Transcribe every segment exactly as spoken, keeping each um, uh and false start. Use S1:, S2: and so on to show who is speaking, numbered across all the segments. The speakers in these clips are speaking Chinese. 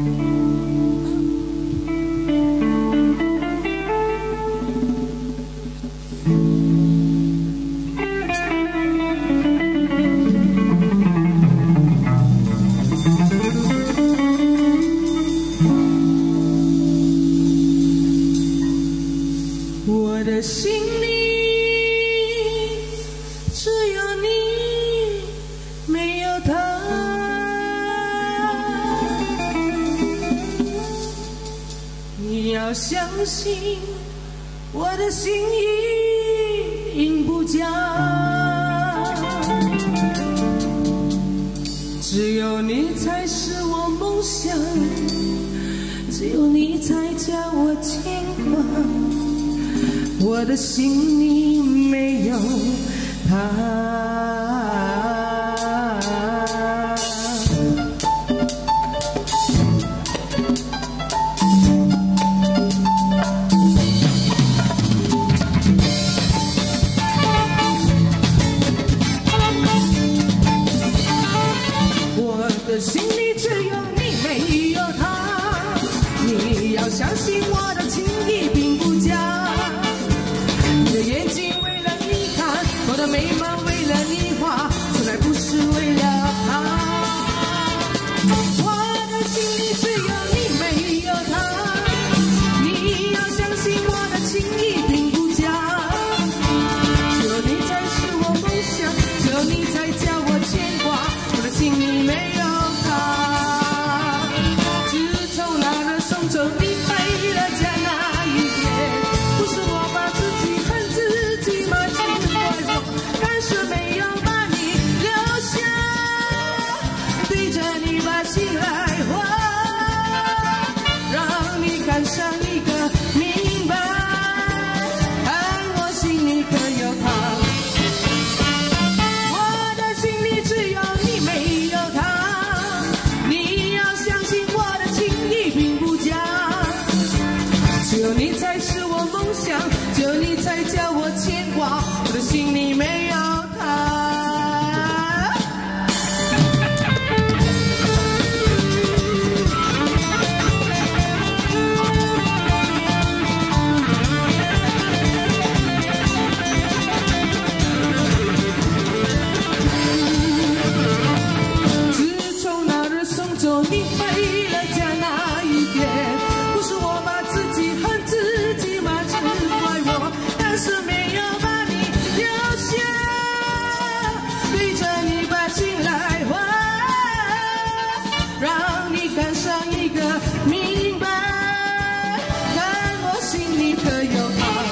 S1: 我的心里只有你，没有他。你要相信我的心意并不假，只有你才是我梦想，只有你才叫我牵挂。我的心里没有他。我的心里只有你，没有他。你要相信我的情意并不假。眼睛为了你看，我的眉毛为了你画，从来不是为了他。我的心里只有你，没有他。你要相信我的情意并不假，只有你才是我梦想，只有你才叫我牵挂。我的心里没有他。自从那日送走你回了家那一天，不是我把自己心来话，让你感上一个明白，看我心里可有他。我的心里只有你，没有他。你要相信我的情意并不假，只有你才是我梦想，只有你才叫我牵挂。我的心里没有他。你回了家那一天，不是我把自己恨自己吗？只怪我，但是没有把你留下，对着你把心来话，让你感上一个明白，看我心里可有他。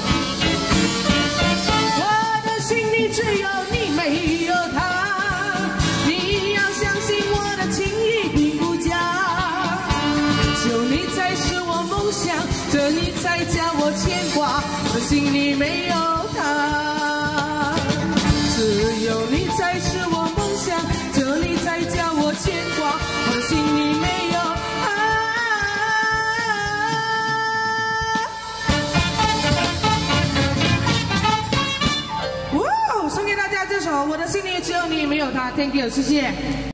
S1: 我的心里只有你，没有他。你要相信我的情意并不假，只有你才是我梦想，只有你才叫我牵挂。我的心里没有他，只有你才是我梦想，只有你才叫我牵挂。我的心里没有他。哇，送给大家这首《我的心里只有你没有他》 ，Thank you， 谢谢。